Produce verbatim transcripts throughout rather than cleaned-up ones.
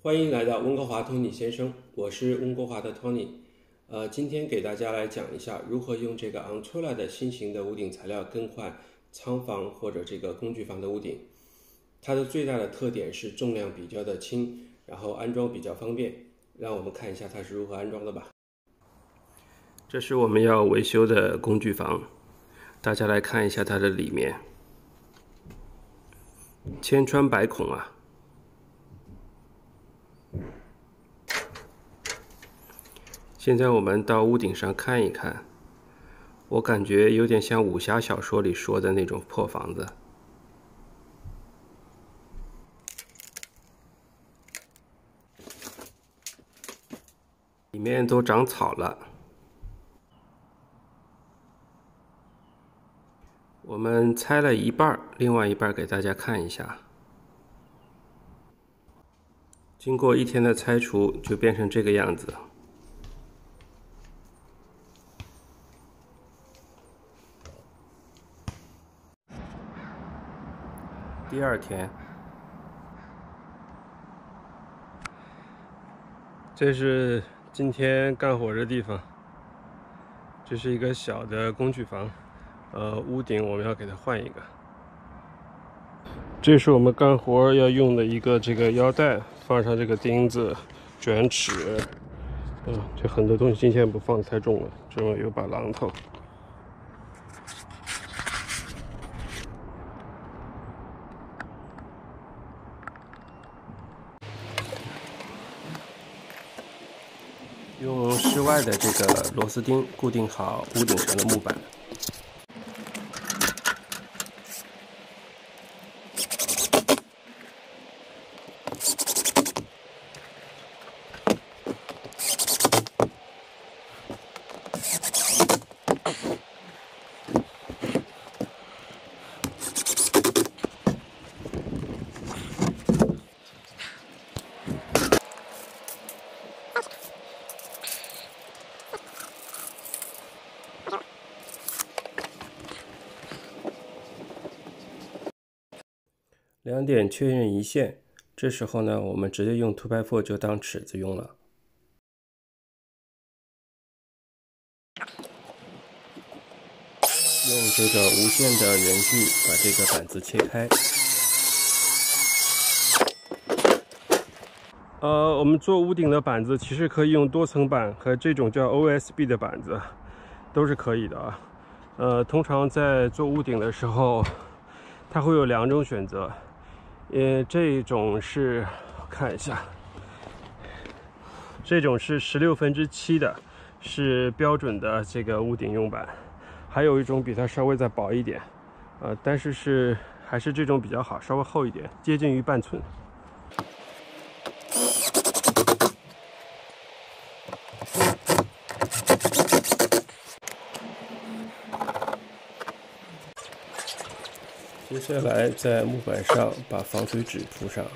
欢迎来到温哥华 Tony 先生，我是温哥华的 Tony。呃，今天给大家来讲一下如何用这个 Ontola 的新型的屋顶材料更换仓房或者这个工具房的屋顶。它的最大的特点是重量比较的轻，然后安装比较方便。让我们看一下它是如何安装的吧。这是我们要维修的工具房，大家来看一下它的里面，千疮百孔啊。现在我们到屋顶上看一看，我感觉有点像武侠小说里说的那种破房子。里面都长草了。我们拆了一半，另外一半给大家看一下。经过一天的拆除，就变成这个样子。第二天，这是今天干活的地方。这是一个小的工具房，呃，屋顶我们要给它换一个。这是我们干活要用的一个这个腰带，放上这个钉子、卷尺，嗯，这很多东西今天不放太重了，这边有把榔头。用室外的这个螺丝钉固定好屋顶上的木板。两点确认一线，这时候呢，我们直接用 two by four 就当尺子用了。用这个无线的圆锯把这个板子切开。呃，我们做屋顶的板子其实可以用多层板和这种叫 O S B 的板子，都是可以的啊。呃，通常在做屋顶的时候，它会有两种选择。呃，这种是看一下，这种是十六分之七的，是标准的这个屋顶用板。还有一种比它稍微再薄一点，呃，但是是还是这种比较好，稍微厚一点，接近于半寸。接下来在木板上把防水纸铺上。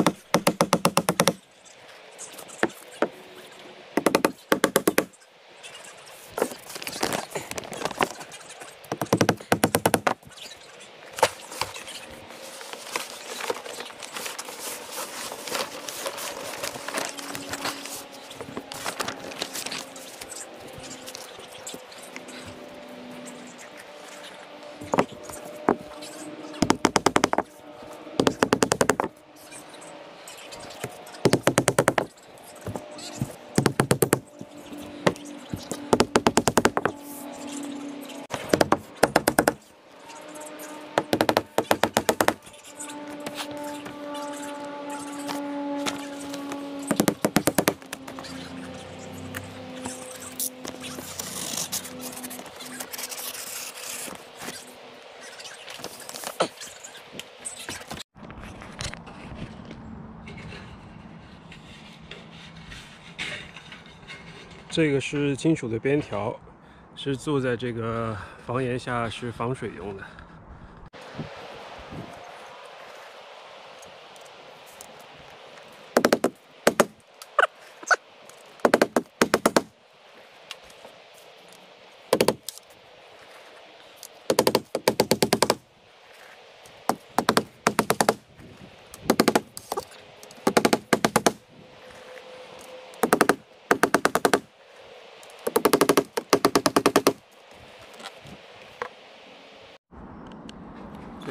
这个是金属的边条，是做在这个房檐下，是防水用的。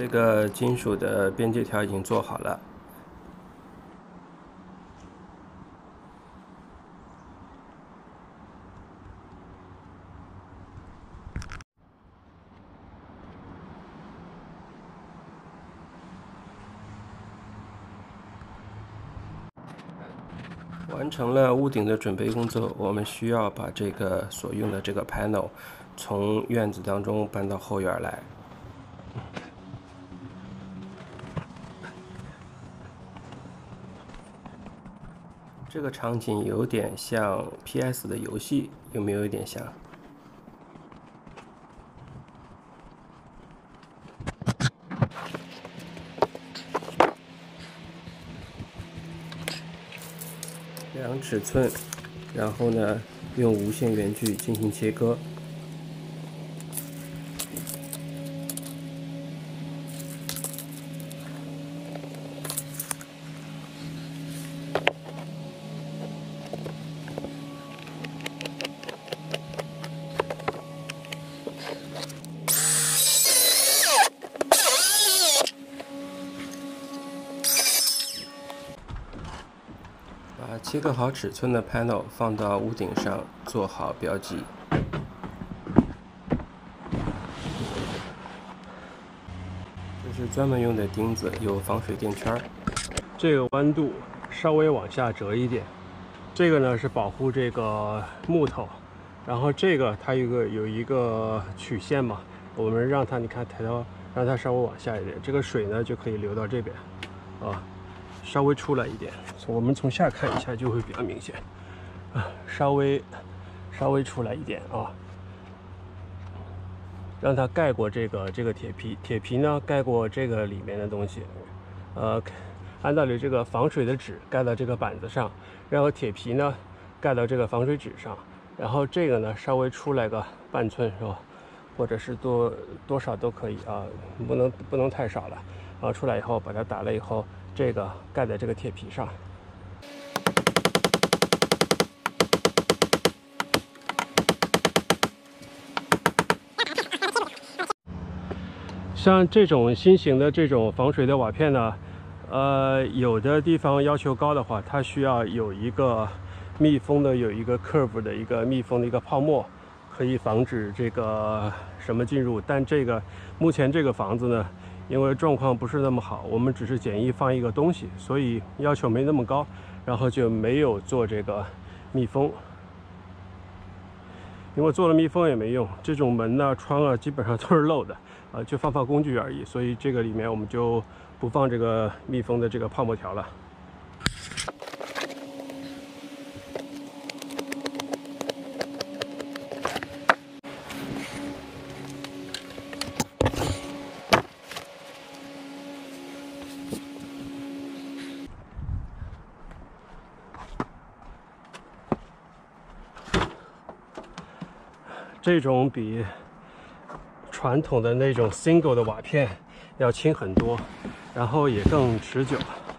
这个金属的边界条已经做好了。完成了屋顶的准备工作，我们需要把这个所用的这个 panel 从院子当中搬到后院来。这个场景有点像 P S 的游戏，有没有一点像？量尺寸，然后呢，用无线圆锯进行切割。把切割好尺寸的 panel 放到屋顶上，做好标记。这是专门用的钉子，有防水垫圈。这个弯度稍微往下折一点。这个呢是保护这个木头，然后这个它有个有一个曲线嘛，我们让它你看抬头，让它稍微往下一点，这个水呢就可以流到这边，啊。稍微出来一点，我们从下看一下就会比较明显，啊，稍微稍微出来一点啊，让它盖过这个这个铁皮，铁皮呢盖过这个里面的东西，呃，按道理这个防水的纸盖到这个板子上，然后铁皮呢盖到这个防水纸上，然后这个呢稍微出来个半寸是吧，或者是多多少都可以啊，不能不能太少了，然后出来以后把它打了以后。这个盖在这个铁皮上，像这种新型的这种防水的瓦片呢，呃，有的地方要求高的话，它需要有一个密封的，有一个 curve 的一个密封的一个泡沫，可以防止这个什么进入。但这个目前这个房子呢。因为状况不是那么好，我们只是简易放一个东西，所以要求没那么高，然后就没有做这个密封。因为做了密封也没用，这种门呢、窗啊基本上都是漏的，呃，就放放工具而已，所以这个里面我们就不放这个密封的这个泡沫条了。这种比传统的那种 single 的瓦片要轻很多，然后也更持久。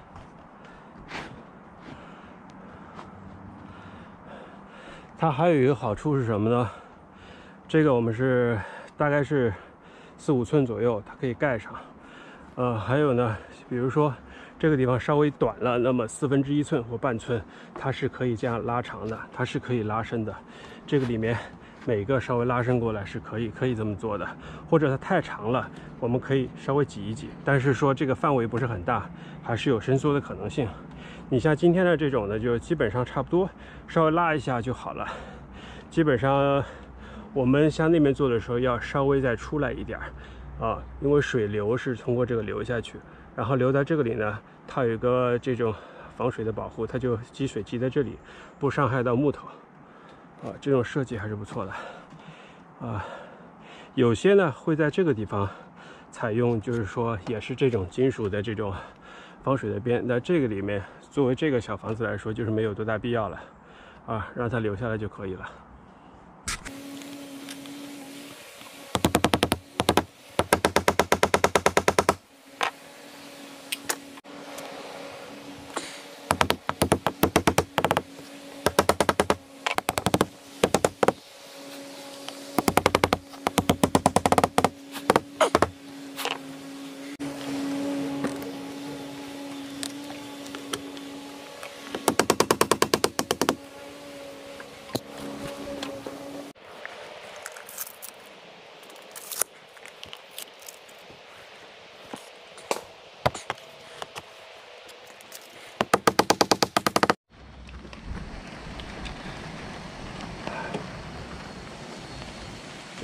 它还有一个好处是什么呢？这个我们是大概是四五寸左右，它可以盖上。呃，还有呢，比如说这个地方稍微短了，那么四分之一寸或半寸，它是可以这样拉长的，它是可以拉伸的。这个里面。每个稍微拉伸过来是可以可以这么做的，或者它太长了，我们可以稍微挤一挤，但是说这个范围不是很大，还是有伸缩的可能性。你像今天的这种呢，就基本上差不多，稍微拉一下就好了。基本上我们像那边做的时候，要稍微再出来一点啊，因为水流是通过这个流下去，然后流到这个里呢，它有一个这种防水的保护，它就积水积在这里，不伤害到木头。啊，这种设计还是不错的，啊，有些呢会在这个地方采用，就是说也是这种金属的这种防水的边，那这个里面作为这个小房子来说，就是没有多大必要了，啊，让它留下来就可以了。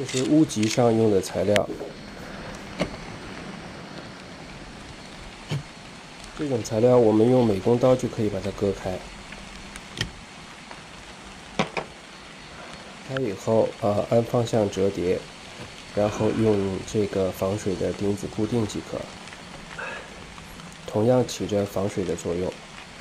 这是屋脊上用的材料，这种材料我们用美工刀就可以把它割开。开以后，呃，按方向折叠，然后用这个防水的钉子固定即可，同样起着防水的作用。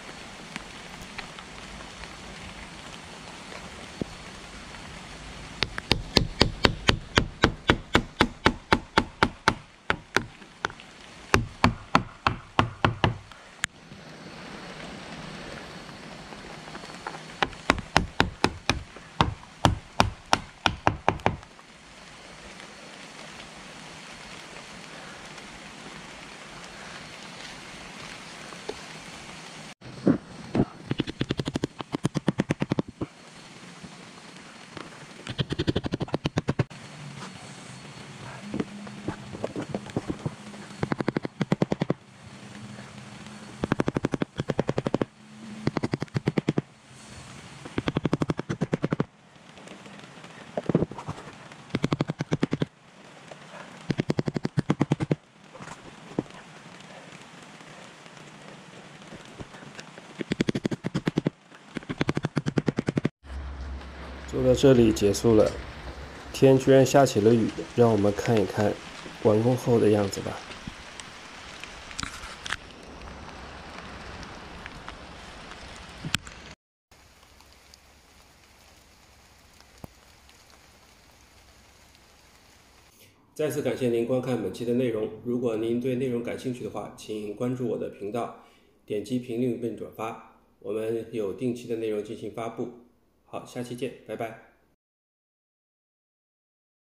做到这里结束了，天居然下起了雨，让我们看一看完工后的样子吧。再次感谢您观看本期的内容，如果您对内容感兴趣的话，请关注我的频道，点击评论并转发，我们有定期的内容进行发布。好，下期见，拜拜。